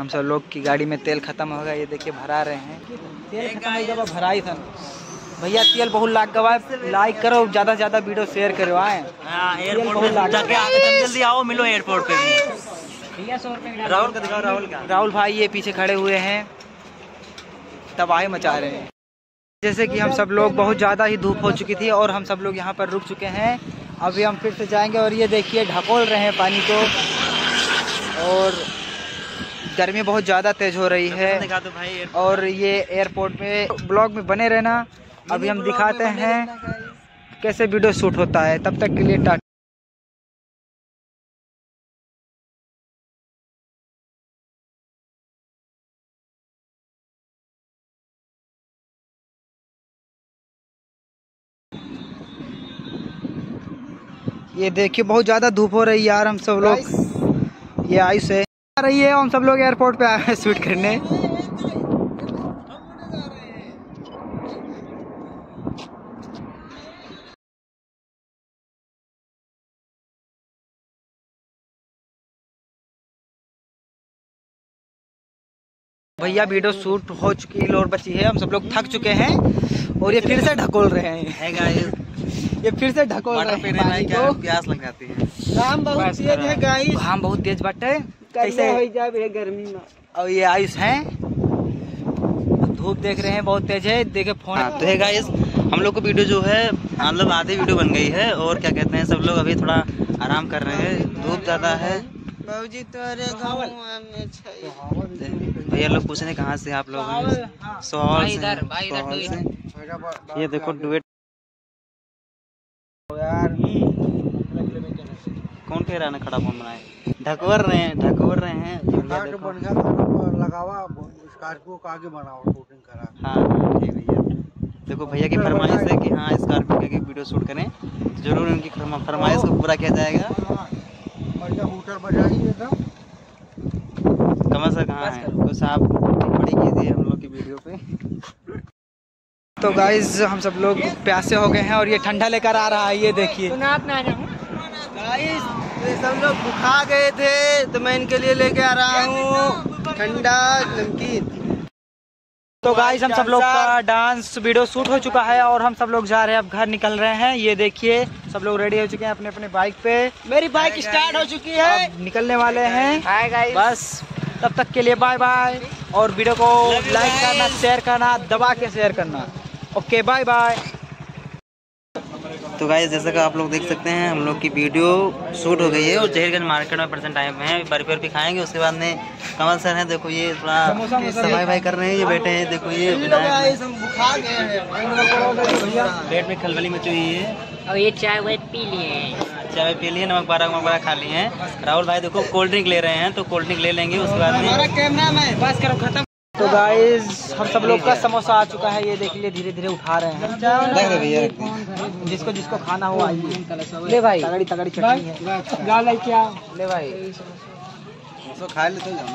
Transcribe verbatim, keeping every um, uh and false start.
हम सब लोग की गाड़ी में तेल खत्म हो गया, ये देखिए भरा रहे हैं। तेल खत्म हो गया, भरा ही था भैया। तेल बहुत लाग गवा, लाइक करो, ज्यादा से ज्यादा वीडियो शेयर करो। आए एयरपोर्ट जाके जल्दी आओ, मिलो एयरपोर्ट पे भैया। सौ रुपये राहुल का दिखाओ, राहुल का। राहुल भाई ये पीछे खड़े हुए हैं, तबाही मचा रहे हैं। जैसे कि हम सब लोग बहुत ज़्यादा ही धूप हो चुकी थी और हम सब लोग यहाँ पर रुक चुके हैं। अभी हम फिर से जाएंगे और ये देखिए ढकोल रहे हैं पानी को, और गर्मी बहुत ज़्यादा तेज़ हो रही है। और ये एयरपोर्ट में ब्लॉग में बने रहना, अभी हम दिखाते हैं कैसे वीडियो शूट होता है। तब तक के लिए टाटा। ये देखिए बहुत ज़्यादा धूप हो रही है यार। हम सब लोग ये आइस है आ रही है, हम सब लोग एयरपोर्ट पे आए हैं शूट करने। भैया वीडियो शूट हो चुकी और बची है, हम सब लोग थक चुके हैं और ये फिर से ढकोल रहे हैं। ये फिर से ढकोल रहे हैं, क्या प्यास लग जाती है। घाम बहुत तेज है गाइस, घाम बहुत तेज बटे कैसे हो जाए गर्मी में। और ये आयुष है, धूप देख रहे हैं बहुत तेज है। देखे फोन हाँ, तो है गाइस, हम लोग को वीडियो जो है मतलब आधी वीडियो बन गई है और क्या कहते हैं सब लोग अभी थोड़ा आराम कर रहे हैं, धूप ज़्यादा है। बाबूजी तुम्हारे गाँव में भैया लोग पूछ रहे हैं कहाँ से आप लोग हैं। सोहल से। ये देखो डुएट यार, कौन कह रहा है ना खड़ा फोन बनाए। ढकवर रहे हैं, ढकवर रहे हैं। लगावा स्कॉर्पियो का आगे बनाओ, शूटिंग करा। हाँ ठीक भैया। देखो भैया की फरमाइश है कि हाँ स्कॉर्पियो की वीडियो शूट करें, जरूर उनकी फरमाइश को पूरा किया जाएगा। हूटर बजाइए था। कमल सर कहाँ है? कुछ आप बड़ी कीजिए हम लोग की वीडियो पे। तो गाइज हम सब लोग प्यासे हो गए हैं और ये ठंडा लेकर आ रहा है, ये देखिए। गाइस ये सब लोग भूखा गए थे तो मैं इनके लिए लेके आ रहा हूँ ठंडा नमकीन। तो गाइस हम सब लोग का डांस वीडियो शूट हो चुका है और हम सब लोग जा रहे हैं, अब घर निकल रहे हैं। ये देखिए सब लोग रेडी हो चुके हैं अपने अपने बाइक पे। मेरी बाइक स्टार्ट हो चुकी है, अब निकलने वाले हैं। हाय गाइस, बस तब तक के लिए बाय बाय। और वीडियो को लाइक करना, शेयर करना, दबा के शेयर करना। Okay bye bye. तो गाइस जैसा कि आप लोग देख सकते हैं हम लोग की वीडियो शूट हो गई है और जहीरगंज मार्केट में परसेंट टाइम में है। बर्फी वर्फी खाएंगे, उसके बाद में कमल सर हैं, देखो ये थोड़ा सफाई भाई कर रहे हैं, ये बैठे हैं। देखो ये हम भूखा गए हैं, पेट में खलबली मची हुई है। और ये चाय वाय पी लिए, चाय पी लिए, नमक बारह नमक बारह खा लिए हैं। राहुल भाई देखो कोल्ड ड्रिंक ले रहे हैं, तो कोल्ड ड्रिंक ले लेंगे उसके बाद में। कैमरा में बस करो खत्म। तो गाइस हम सब लोग का समोसा आ चुका है, ये देख लिए धीरे धीरे उठा रहे हैं। जिसको जिसको खाना हो आइए। ले भाई तगड़ी तगड़ी चटनी है, ले भाई खा ले तो